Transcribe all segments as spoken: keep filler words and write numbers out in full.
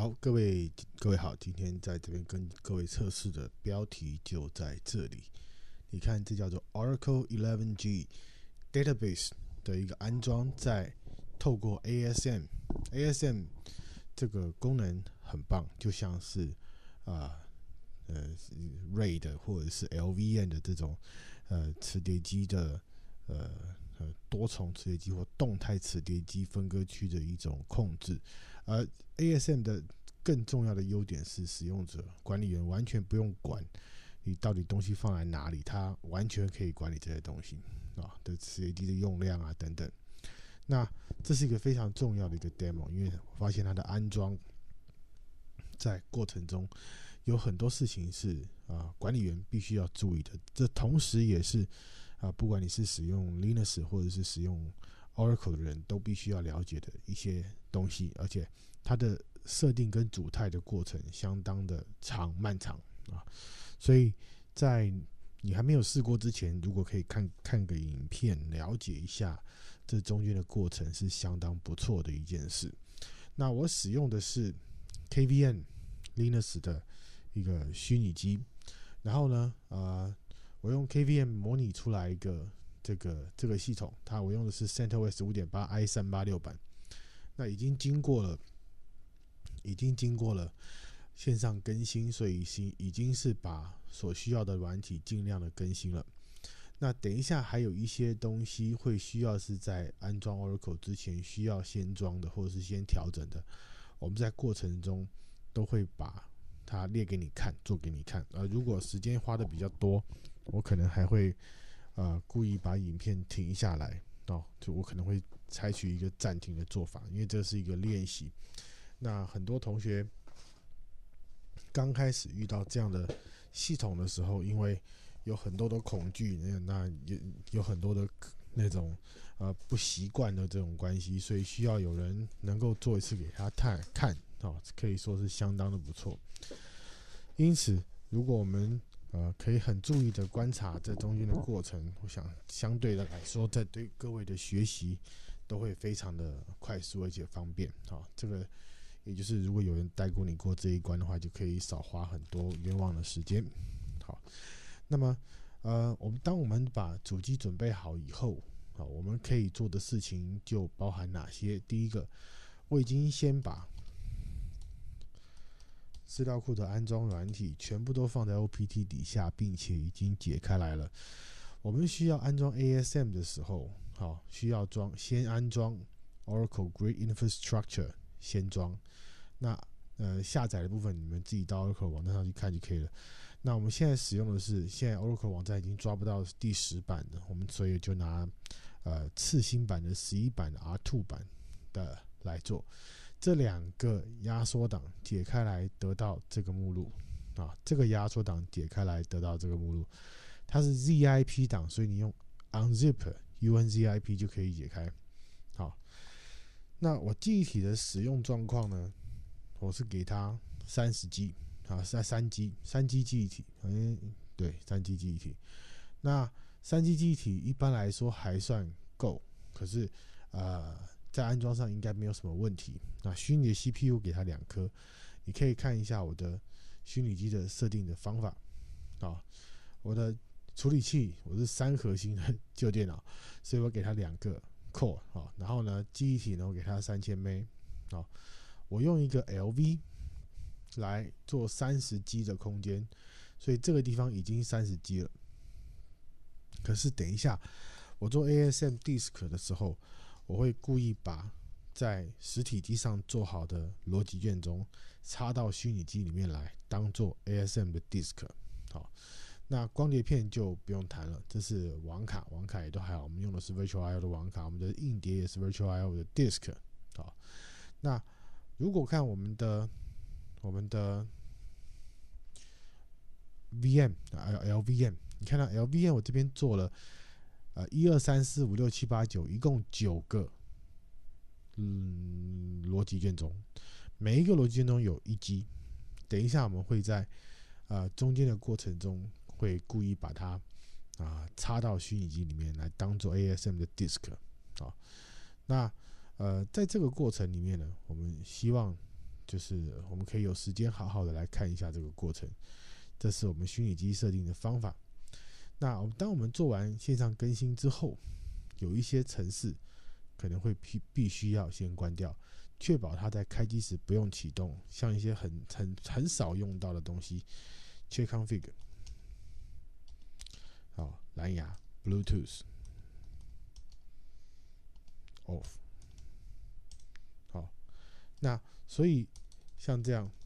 好，各位各位好，今天在这边跟各位测试的标题就在这里。你看，这叫做 Oracle 十一 G Database 的一个安装，在透过 A S M，A S M 这个功能很棒，就像是啊呃, 呃 RAID 或者是 L V M 的这种呃磁碟机的呃呃多重磁碟机或动态磁碟机分割区的一种控制。而 A S M 的更重要的优点是，使用者管理员完全不用管你到底东西放在哪里，他完全可以管理这些东西啊的磁碟机的用量啊等等。那这是一个非常重要的一个 demo， 因为我发现它的安装在过程中有很多事情是啊管理员必须要注意的。这同时也是啊不管你是使用 Linux 或者是使用 Oracle 的人都必须要了解的一些东西，而且它的设定跟主态的过程相当的长漫长啊，所以在你还没有试过之前，如果可以看看个影片了解一下这中间的过程，是相当不错的一件事。那我使用的是 K V M Linux 的一个虚拟机，然后呢，呃，我用 K V M 模拟出来一个这个这个系统，它我用的是 CentOS 五点八 i 三八六 版，那已经经过了，已经经过了线上更新，所以已经是把所需要的软体尽量的更新了。那等一下还有一些东西会需要是在安装 Oracle 之前需要先装的，或者是先调整的，我们在过程中都会把它列给你看，做给你看。呃，如果时间花的比较多，我可能还会呃故意把影片停下来哦，就我可能会采取一个暂停的做法，因为这是一个练习。那很多同学刚开始遇到这样的系统的时候，因为有很多的恐惧，那也有很多的那种呃不习惯的这种关系，所以需要有人能够做一次给他看看哦，可以说是相当的不错。因此，如果我们呃可以很注意的观察这中间的过程，我想相对的来说，在对各位的学习都会非常的快速而且方便。好、哦，这个也就是如果有人带过你过这一关的话，就可以少花很多冤枉的时间。好，那么呃，我们当我们把主机准备好以后，好，我们可以做的事情就包含哪些？第一个，我已经先把资料库的安装软体全部都放在 O P T 底下，并且已经解开来了。我们需要安装 A S M 的时候，好，需要装先安装 Oracle Grid Infrastructure 先装。那呃下载的部分你们自己到 Oracle 网站上去看就可以了。那我们现在使用的是，现在 Oracle 网站已经抓不到第十版的，我们所以就拿呃次新版的十一版的 R 二 版的来做。这两个压缩档解开来得到这个目录啊，这个压缩档解开来得到这个目录，它是 Z I P 档，所以你用 unzip unzip 就可以解开。好，那我记忆体的使用状况呢？我是给它三十 G 啊，是三 G 三 G 记忆体，嗯，对，三 G 记忆体。那三 G 记忆体一般来说还算够，可是呃，在安装上应该没有什么问题。那虚拟的 C P U 给它两颗，你可以看一下我的虚拟机的设定的方法啊。我的处理器我是三核心的旧电脑，所以我给它两个 core 啊，然后呢，记忆体呢我给它三千 M B 啊。我用一个 L V 来做三十 G 的空间，所以这个地方已经三十 G 了。可是等一下我做 A S M Disk 的时候，我会故意把在实体机上做好的逻辑卷宗插到虚拟机里面来，当做 A S M 的 Disk。好，那光碟片就不用谈了，这是网卡，网卡也都还好，我们用的是 Virtual I O 的网卡，我们的硬碟也是 Virtual I O 的 Disk。好，那如果看我们的我们的 V M L V M， 你看到 L V M 我这边做了呃一二三四五六七八九，一共九个嗯逻辑卷宗，每一个逻辑卷宗有一 G。等一下我们会在呃中间的过程中会故意把它啊、呃、插到虚拟机里面来当做 A S M 的 disk。好，那呃在这个过程里面呢，我们希望就是我们可以有时间好好的来看一下这个过程。这是我们虚拟机设定的方法。那当我们做完线上更新之后，有一些程式可能会必必须要先关掉，确保它在开机时不用启动。像一些很很很少用到的东西 ，check config， 好，蓝牙 Bluetooth off， 好，那所以像这样，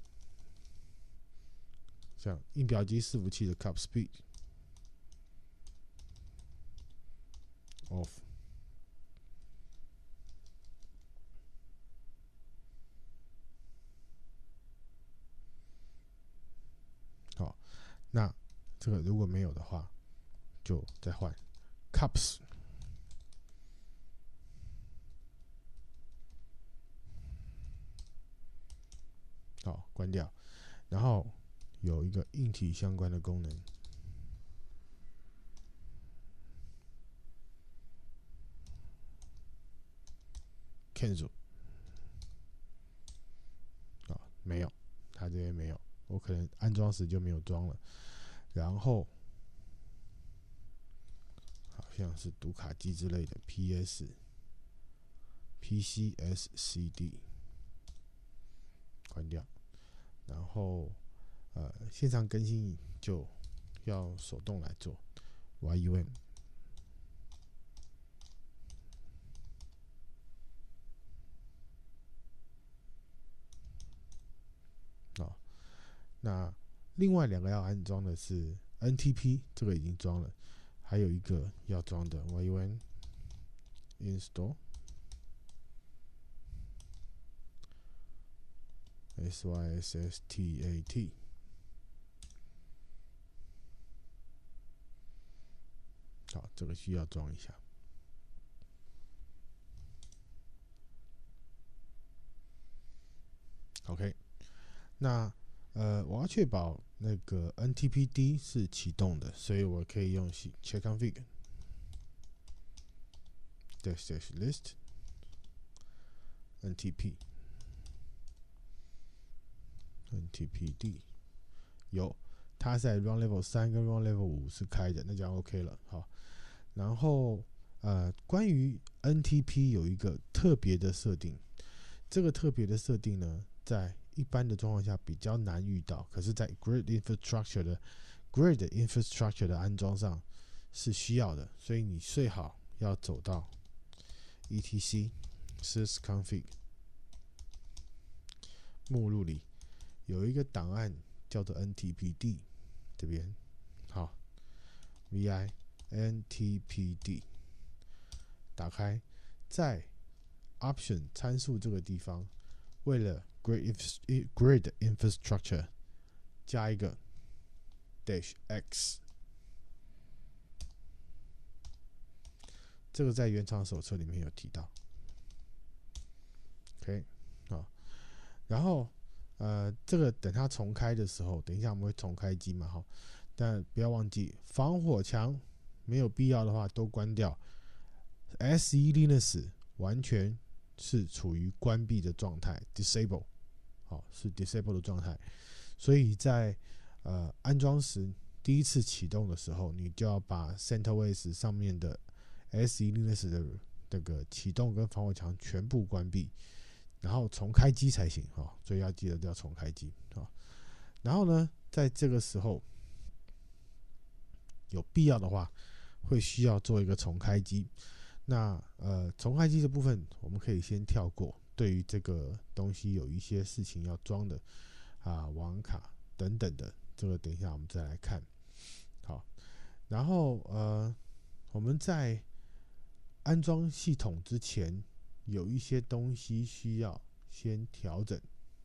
像印表机伺服器的 cup speed off。好，那这个如果没有的话，就再换 cups。好，关掉。然后有一个硬体相关的功能 ，cancel。啊，没有，它这边没有，我可能安装时就没有装了。然后好像是读卡机之类的 P S、P C S C D， 关掉。然后呃，线上更新就要手动来做 Y U M。哦，那另外两个要安装的是 N T P， 这个已经装了，还有一个要装的 Y U M install S Y S S T A T。好，这个需要装一下。OK， 那呃，我要确保那个 N T P D 是启动的，所以我可以用 check config dash dash list N T P N T P D 有，它在 run level 三跟 run level 五是开的，那就 OK 了。好，然后呃，关于 N T P 有一个特别的设定，这个特别的设定呢，在一般的状况下比较难遇到，可是，在 Grid Infrastructure 的 Grid Infrastructure 的安装上是需要的，所以你最好要走到 E T C sysconfig 目录里有一个档案叫做 N T P D， 这边好 vi N T P D 打开，在 Option 参数这个地方，为了 Grid Grid Infrastructure 加一个 dash x， 这个在原厂手册里面有提到。OK， 好，然后呃，这个等它重开的时候，等一下我们会重开机嘛，哈，但不要忘记防火墙，没有必要的话都关掉。S E Linux 完全是处于关闭的状态 ，disable， 好，是 disable 的状态，所以在呃安装时第一次启动的时候，你就要把 CentOS 上面的 S E Linux 的这个启动跟防火墙全部关闭，然后重开机才行哈，所以要记得要重开机啊。然后呢，在这个时候有必要的话，会需要做一个重开机。那呃，重开机的部分我们可以先跳过。对于这个东西有一些事情要装的啊，网卡等等的，这个等一下我们再来看。好，然后呃，我们在安装系统之前，有一些东西需要先调整。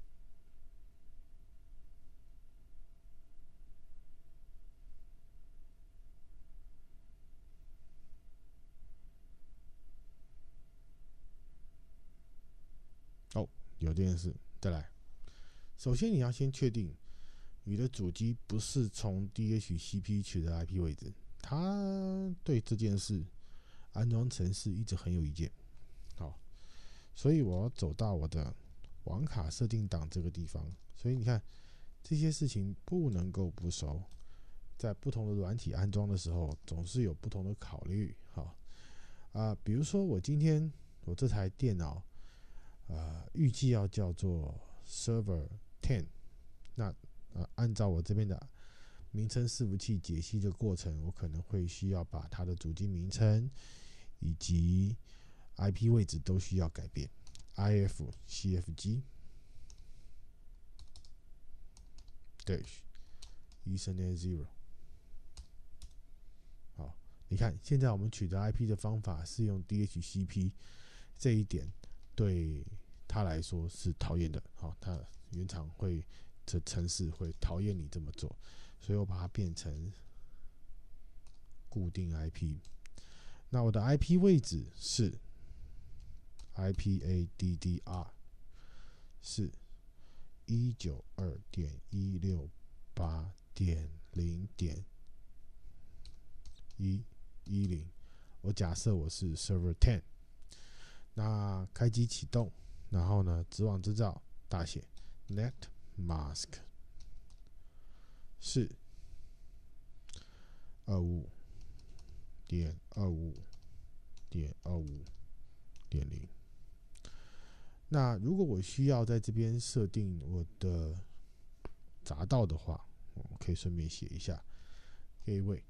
哦，有这件事，再来。首先你要先确定你的主机不是从 D H C P 取得 I P 位置，他对这件事安装程式一直很有意见。好，所以我要走到我的网卡设定档这个地方。所以你看这些事情不能够不熟，在不同的软体安装的时候，总是有不同的考虑。好啊，比如说我今天我这台电脑，呃，预计要叫做 Server 十，那呃，按照我这边的名称伺服器解析的过程，我可能会需要把它的主机名称以及 I P 位置都需要改变 ，I F C F G dash Ethernet zero。好，你看现在我们取得 I P 的方法是用 D H C P， 这一点对他来说是讨厌的。好，他原厂会这程式会讨厌你这么做，所以我把它变成固定 I P。那我的 I P 位置是 I P A D D R 是 一九二点一六八点零点一一零。我假设我是 Server 十，那开机启动，然后呢，直网制造大写 Net Mask 是二五点二五点二五点零。那如果我需要在这边设定我的闸道的话，我可以顺便写一下 A 位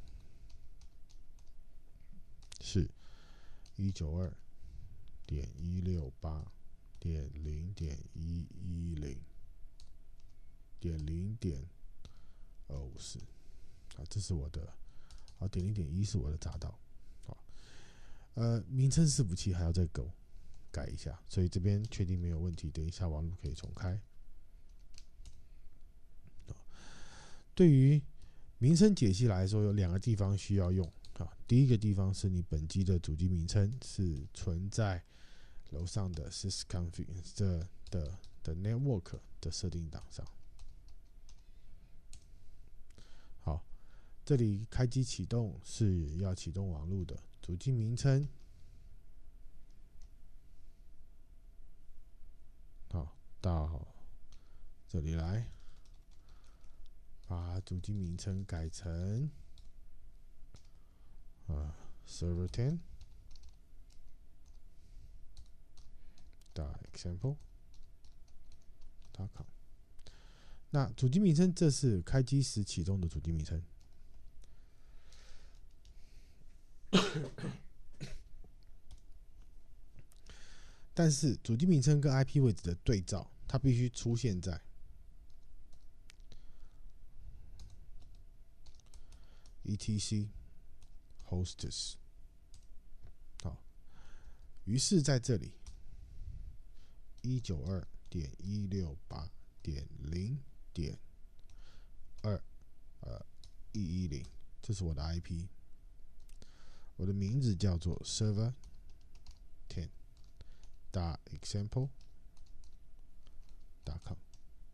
是一九二点一六八点零点一一零点零点二五四啊，这是我的啊，点零点一是我的闸道啊。呃，名称伺服器还要再改改一下，所以这边确定没有问题。等一下网络可以重开。对于名称解析来说，有两个地方需要用啊。第一个地方是你本机的主机名称是存在楼上的 sysconfig 这的的 network 的设定档上。好，这里开机启动是要启动网络的，主机名称。好，到这里来，把主机名称改成啊 Server 十。example 点 com。 那主机名称这是开机时启动的主机名称。但是主机名称跟 I P 位置的对照，它必须出现在 etc hosts。 好，于是在这里 一九二点一六八点零点二呃一一零，这是我的 I P， 我的名字叫做 server 十。打 example 点 com。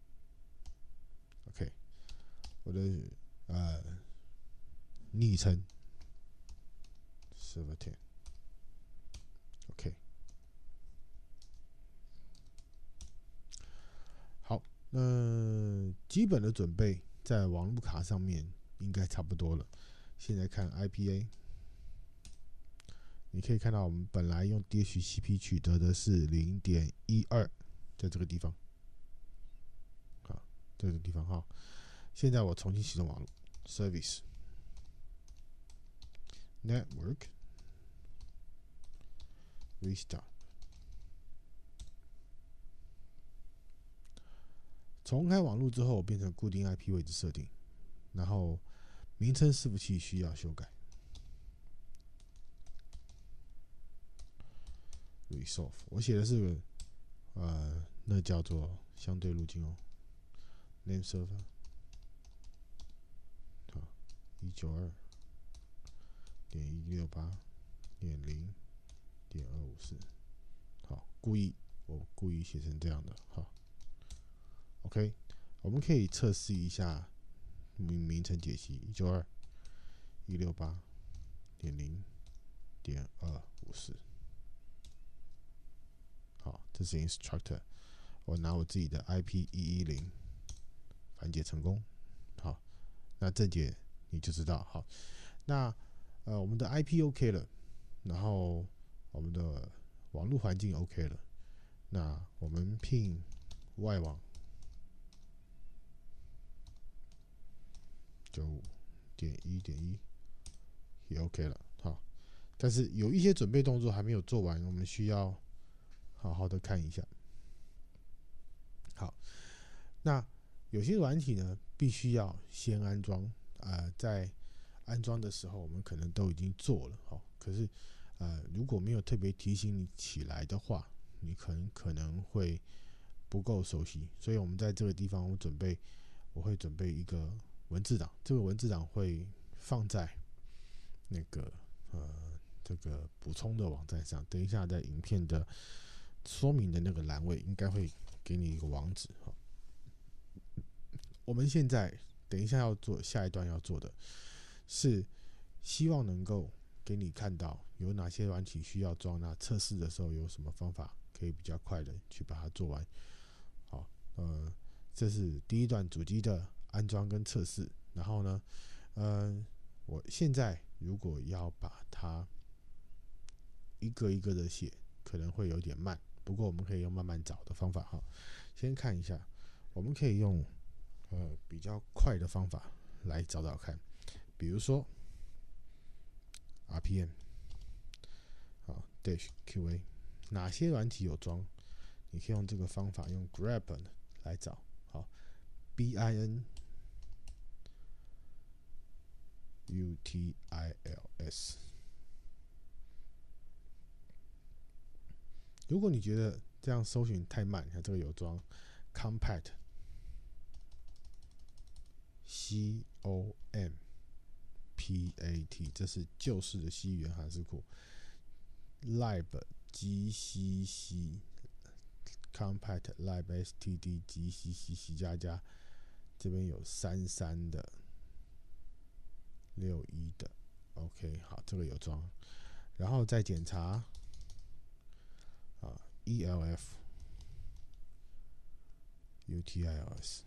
OK， 我的呃昵称 server 十。 OK， 好，那基本的准备在网路卡上面应该差不多了。现在看 I P A， 你可以看到我们本来用 D H C P 取得的是 零点一二， 在这个地方，好，这个地方哈。现在我重新启动网络 ，Service Network Restart。重开网络之后，变成固定 I P 位置设定，然后名称伺服器需要修改。Resolve， 我写的是个呃，那叫做相对路径哦 ，Name Server， 好，一九二点一六八点零点二五四，好，故意我故意写成这样的，好 ，OK， 我们可以测试一下名名称解析，一九二一六八点零点二五四。好，这是 instructor。 我拿我自己的 I P 一一零反解成功。好，那这节你就知道。好，那呃我们的 I P OK 了，然后我们的网络环境 OK 了，那我们 ping 外网九五点一点一也 OK 了。好，但是有一些准备动作还没有做完，我们需要好好的看一下。好，那有些软体呢，必须要先安装。呃，在安装的时候，我们可能都已经做了，好，可是呃，如果没有特别提醒你起来的话，你可能可能会不够熟悉。所以我们在这个地方，我准备我会准备一个文字档，这个文字档会放在那个呃这个补充的网站上。等一下在影片的说明的那个栏位，应该会给你一个网址。我们现在等一下要做下一段要做的是，希望能够给你看到有哪些软体需要装，那测试的时候有什么方法可以比较快的去把它做完。好，呃，这是第一段主机的安装跟测试。然后呢，呃，我现在如果要把它一个一个的写，可能会有点慢，不过我们可以用慢慢找的方法哈。先看一下，我们可以用呃比较快的方法来找找看，比如说 R P M 啊 dash Q A 哪些软体有装，你可以用这个方法用 grab 来找。好 ，B I N U T I L S。如果你觉得这样搜寻太慢，看这个有装 Compact C O M P A T， 这是旧式的 C 语言函数库。lib G C C Compact lib std G C C C 加加，这边有三三的、六一的 ，OK， 好，这个有装，然后再检查啊 E L F U T I L S，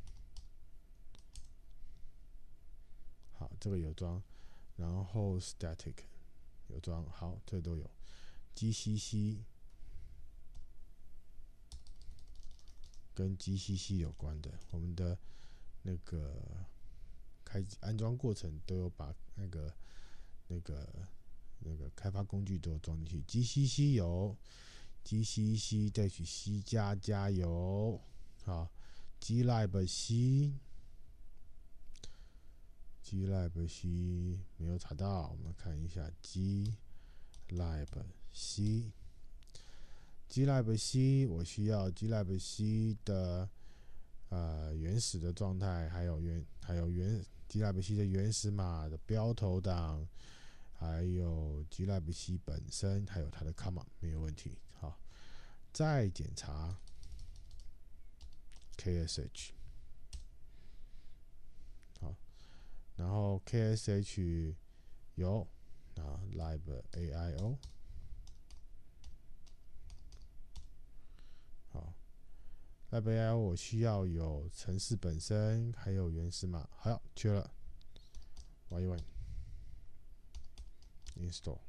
好，这个有装，然后 static 有装，好，这都有 G C C。跟 G C C 有关的，我们的那个开安装过程都有把那个那个那个开发工具都有装进去。G C C 有 G C C 再取 C 加加油，好 ，glib C glib C 没有查到，我们看一下 glib C。glib C 我需要 glib C 的呃原始的状态，还有原还有原 glib C 的原始码的标头档，还有 glib C 本身，还有它的 command 没有问题。好，再检查 K S H， 好，然后 K S H 有啊 lib A I O。好 ，lib A I O 我需要有程式本身，还有原始码。好，缺了 ，Y one install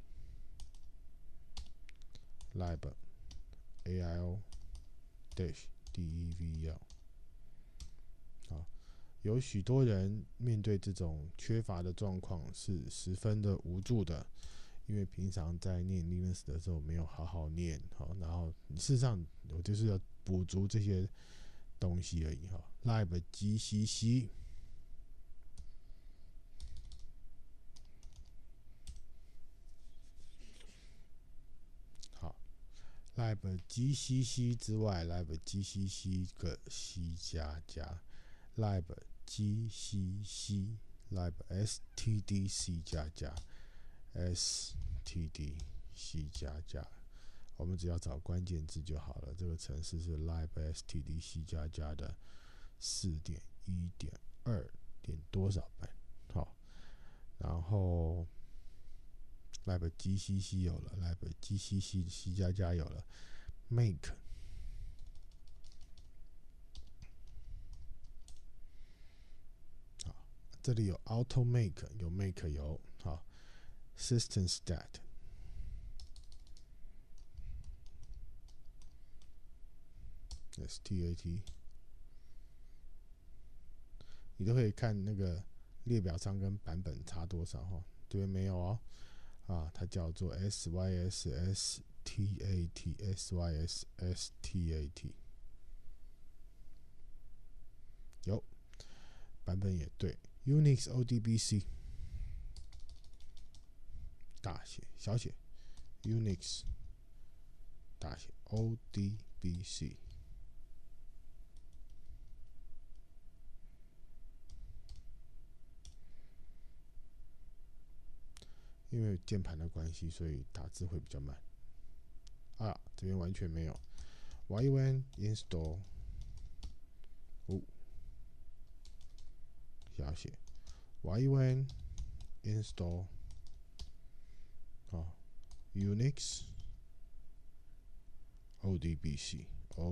lib A I O dash dev。好，有许多人面对这种缺乏的状况是十分的无助的，因为平常在念 Linux 的时候没有好好念，好，然后事实上我就是要补足这些东西而已哈。lib G C C， 好 ，lib G C C 之外 ，lib G C C 个 C 加加 ，lib G C C lib std C 加加 std C 加加。我们只要找关键字就好了。这个程式是 lib std C 加加的 四点一点二 点多少版，好，然后 lib G C C 有了 ，lib G C C C 加加有了 ，make 这里有 auto make， 有 make 有好 system stat， stat， 你都可以看那个列表上跟版本差多少哈，这边没有哦，啊，它叫做 sys stat sys stat， 有版本也对 ，Unix odbc 大写小写 Unix 大写 odbc。因为键盘的关系，所以打字会比较慢。啊，这边完全没有。yun install， 哦，小写 yun install， 啊 ，Unix odbc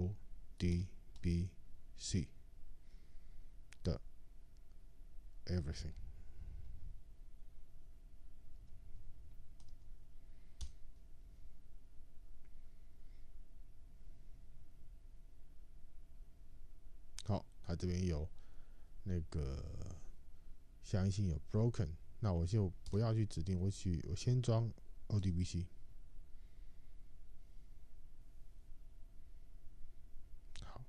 odbc 的 everything。好，它这边有那个相信有 broken， 那我就不要去指定，我去我先装 odbc。好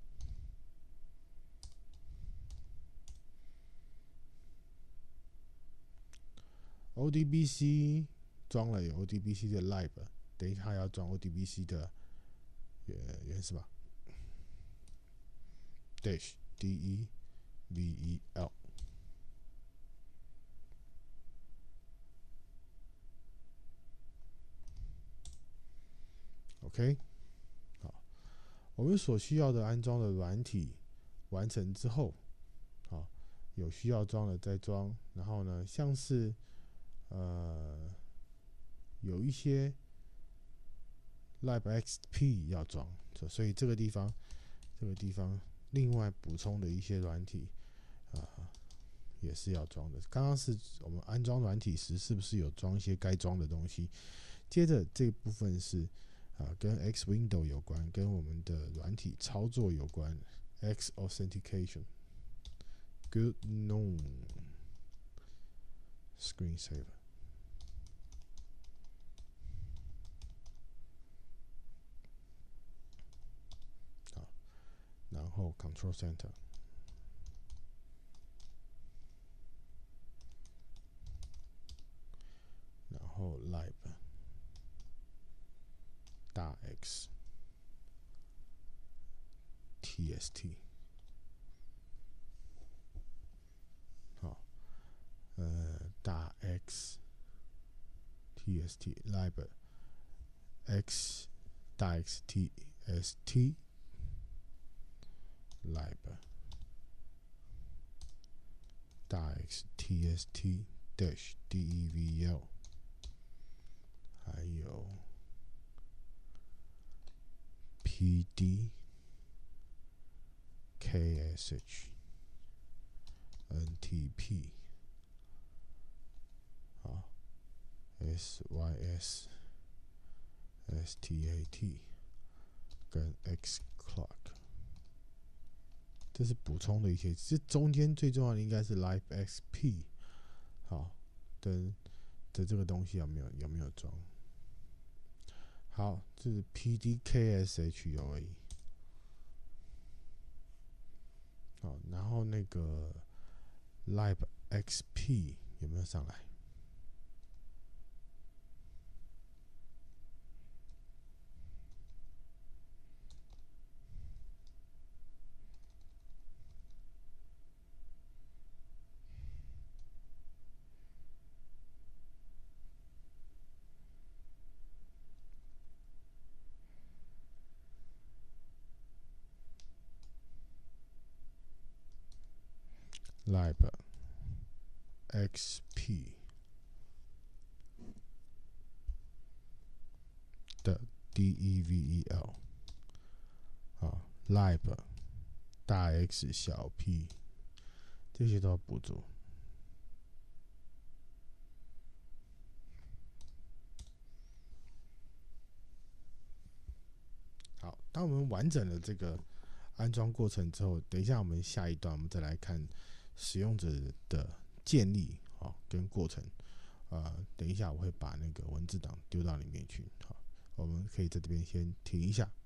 ，odbc 装了有 odbc 的 lib， 等一下要装 odbc 的原原始码 dash devel。OK， 好，我们所需要的安装的软体完成之后，好，有需要装的再装。然后呢，像是呃有一些 libxp 要装，所以这个地方这个地方另外补充的一些软体啊、呃、也是要装的。刚刚是我们安装软体时是不是有装一些该装的东西？接着这一部分是啊，跟 X Window 有关，跟我们的软体操作有关 ，X Authentication。Good noon。Screensaver。好，然后 Control Center， 然后 lib 大 X tst。好，呃，大 X tst lib x 大 X tst lib 大 X tst dash devel， 还有 pd ksh ntp， 好 sys stat 跟 xclock， 这是补充的一些。这中间最重要的应该是 libxp， 好的的这个东西有没有有没有装？好，这是 pdksh 有而已。好，然后那个 libxp 有没有上来？libxp 的 devel， 好 lib 大 X 小 p， 这些都要补足。 当我们完整的这个安装过程之后，等一下我们下一段我们再来看使用者的建立好跟过程。呃，等一下我会把那个文字档丢到里面去。好，我们可以在这边先停一下。